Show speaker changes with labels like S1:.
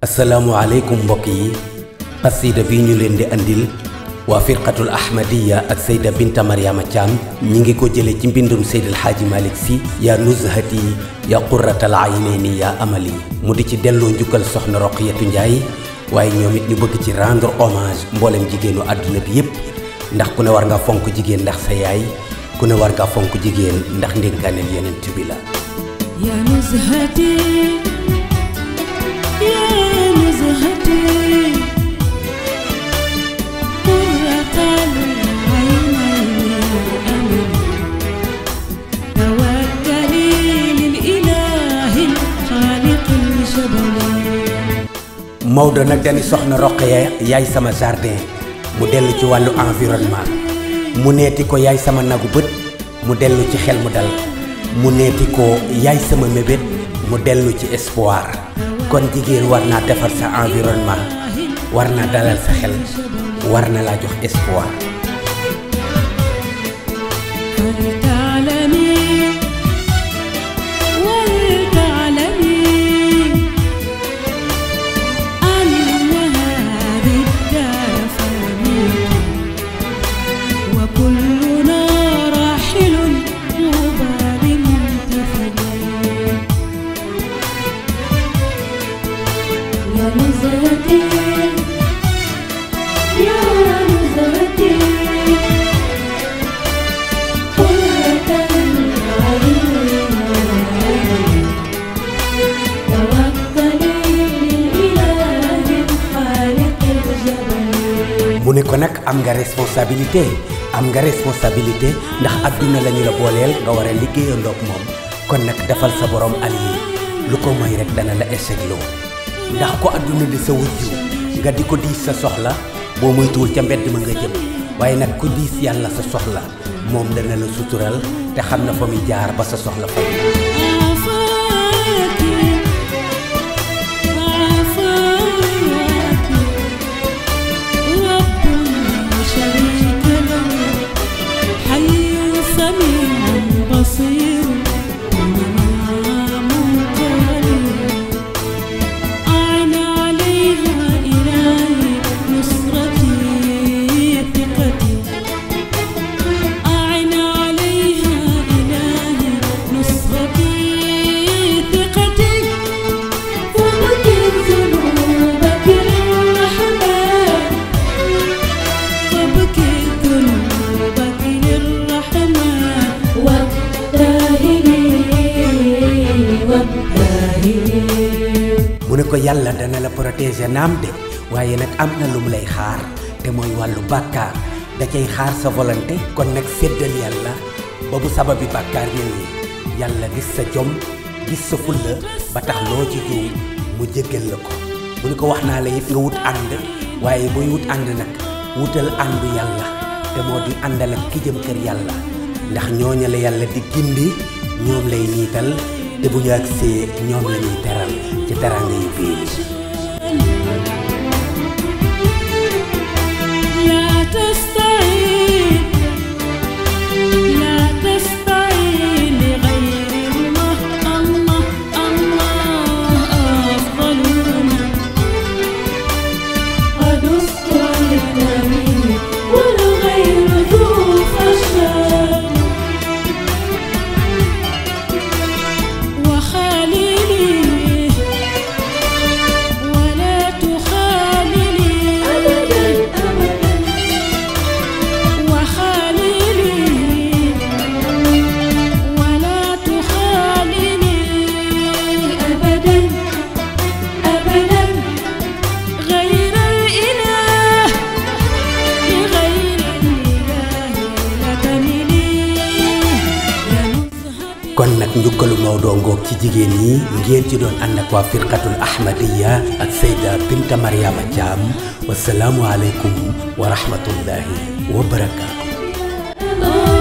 S1: asalaamualeykum mbokk yi qasida bi ñu leen di andil waa firqatul ahmadiya ak Seyda Binta Mariama Thiam ñi ngi ko jële ci mbindum Seydil Hadji Malick Sy yaa nuzhati ya qurratal aynayni ya amali mu di ci delloo njukkal soxna Roqiyatu Njaay waaye ñoom it ñu bëgg ci rendre hommage mboolem jigéenu àdduna bi yépp ndax ku ne war nga fonk jigéen ndax sa yaay ku ne war nga fonk jigéen ndax ndénkaaneel Yonent bi la
S2: ya nuzhati ya nuzhati
S1: Maodo nag dañu soxna Roqaya yaay sama jardin mu dellu ci wàllu environnement mu neeti ko yaay sama nagu bët mu dellu ci xel mu dal mu neeti ko yaay sama mébét mu dellu ci espoir kon jigéen war naa defar sa environnement war naa dalal sa xel war na laa jox espoir mu ne ko nag am nga responsabilité ndax adduna la ñu la booleel nga war a liggéeyandoog moom kon nag defal sa borom allié lu ko mooy rek dana la échec loo ndax ko adduna di sa wujju nga di ko diis sa soxla boo moytuwul ca mbedd ma nga jëm waaye nag ku diis yàlla sa soxla moom dana la sutural te xam na fa muy jaar ba sa soxla fa mu ne ko yàlla dana la protéger naam de waaye nag am na lu mu lay xaar te mooy wàllu bàkkaar da cay xaar sa volonté kon nag séddal yàlla ba bu sababi bàkkaar ñëwee yàlla gis sa jom gis sa fulla ba tax loo ci juum mu jéggal la ko mu ne ko wax naa la it nga wut ànd waaye booy wut ànd nag wutal àndu yàlla te moo di àndal ak ki jëm kër yàlla ndax ñooña la yàlla di gindi ñoom lay niital te bu ñu agsee ñoom la ñuy teral ci teranga yu biir kon nag njukkalu Maodo ngoog ci jigéen ñi ngeen ci doon ànd ak waa firqatul ahmadiya ak Seyda Binta Mariama Thiam wasalaamu aleykum wa rahmatullahi wa barakaatu